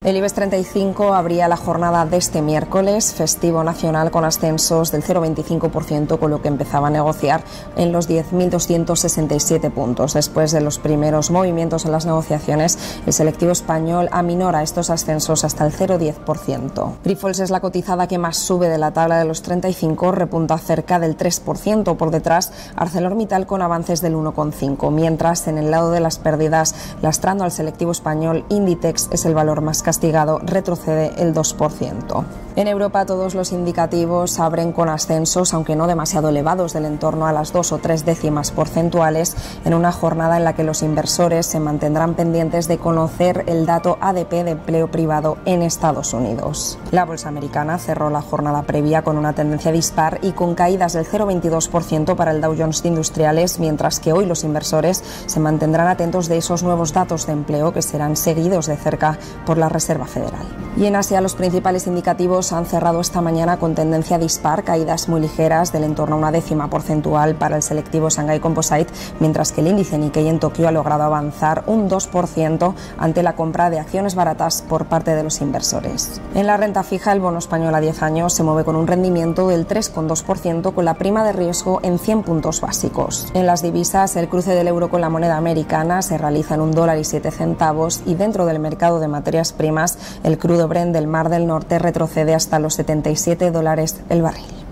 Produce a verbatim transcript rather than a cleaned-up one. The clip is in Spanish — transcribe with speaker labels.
Speaker 1: El IBEX treinta y cinco abría la jornada de este miércoles, festivo nacional, con ascensos del cero coma veinticinco por ciento, con lo que empezaba a negociar en los diez mil doscientos sesenta y siete puntos. Después de los primeros movimientos en las negociaciones, el selectivo español aminora estos ascensos hasta el cero coma diez por ciento. Grifols es la cotizada que más sube de la tabla de los treinta y cinco, repunta cerca del tres por ciento. Por detrás, ArcelorMittal con avances del uno coma cinco por ciento, mientras en el lado de las pérdidas, lastrando al selectivo español, Inditex es el valor más castigado, retrocede el dos por ciento. En Europa todos los indicativos abren con ascensos, aunque no demasiado elevados, del entorno a las dos o tres décimas porcentuales, en una jornada en la que los inversores se mantendrán pendientes de conocer el dato A D P de empleo privado en Estados Unidos. La bolsa americana cerró la jornada previa con una tendencia dispar y con caídas del cero coma veintidós por ciento para el Dow Jones de Industriales, mientras que hoy los inversores se mantendrán atentos de esos nuevos datos de empleo que serán seguidos de cerca por la Reserva Federal. Y en Asia los principales indicativos han cerrado esta mañana con tendencia dispar, caídas muy ligeras del entorno a una décima porcentual para el selectivo Shanghai Composite, mientras que el índice Nikkei en Tokio ha logrado avanzar un dos por ciento ante la compra de acciones baratas por parte de los inversores. En la renta fija, el bono español a diez años se mueve con un rendimiento del tres coma dos por ciento, con la prima de riesgo en cien puntos básicos. En las divisas, el cruce del euro con la moneda americana se realiza en un dólar y siete centavos, y dentro del mercado de materias primas, el crudo Brent del Mar del Norte retrocede hasta los setenta y siete dólares el barril.